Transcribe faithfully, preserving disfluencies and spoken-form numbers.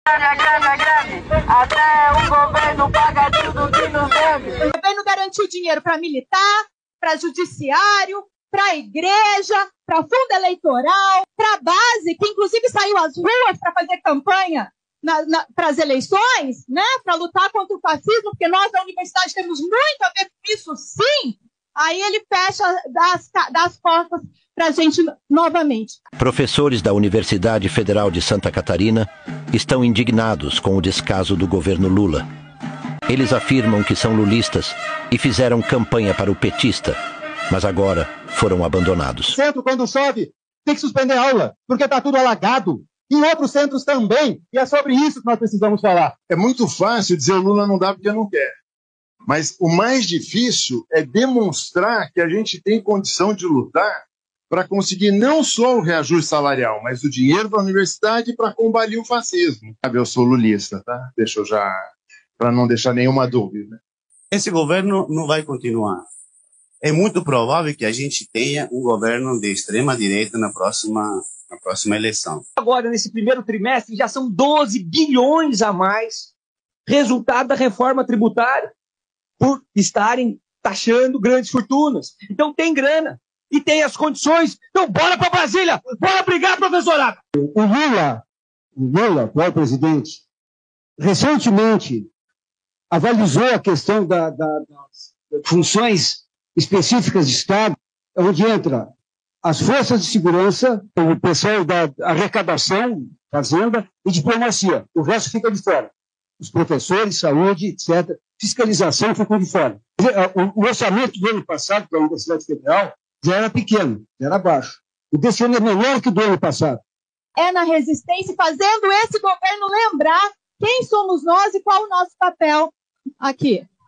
É greve, é greve, até o governo paga tudo que nos deve. O governo garantiu dinheiro para militar, para judiciário, para a igreja, para fundo eleitoral, para a base, que inclusive saiu às ruas para fazer campanha para as eleições, né, para lutar contra o fascismo, porque nós da universidade temos muito a ver com isso, sim. Aí ele fecha das, das portas para a gente novamente. Professores da Universidade Federal de Santa Catarina estão indignados com o descaso do governo Lula. Eles afirmam que são lulistas e fizeram campanha para o petista, mas agora foram abandonados. O centro, quando chove, tem que suspender a aula, porque está tudo alagado. Em outros centros também, e é sobre isso que nós precisamos falar. É muito fácil dizer o Lula não dá porque não quer. Mas o mais difícil é demonstrar que a gente tem condição de lutar para conseguir não só o reajuste salarial, mas o dinheiro da universidade para combater o fascismo. Eu sou lulista, tá? Deixa eu já, para não deixar nenhuma dúvida. Esse governo não vai continuar. É muito provável que a gente tenha um governo de extrema direita na próxima, na próxima eleição. Agora, nesse primeiro trimestre, já são doze bilhões a mais, resultado da reforma tributária, por estarem taxando grandes fortunas. Então tem grana e tem as condições. Então bora para Brasília, bora brigar, professorado. O Lula, o Lula, atual presidente, recentemente avalizou a questão da, da, das funções específicas de Estado, onde entra as forças de segurança, o pessoal da arrecadação, fazenda e diplomacia. O resto fica de fora. Os professores, saúde, etcétera. Fiscalização ficou de fora. O orçamento do ano passado para a Universidade Federal já era pequeno, já era baixo. O desse ano é menor que o do ano passado. É na resistência, fazendo esse governo lembrar quem somos nós e qual o nosso papel aqui.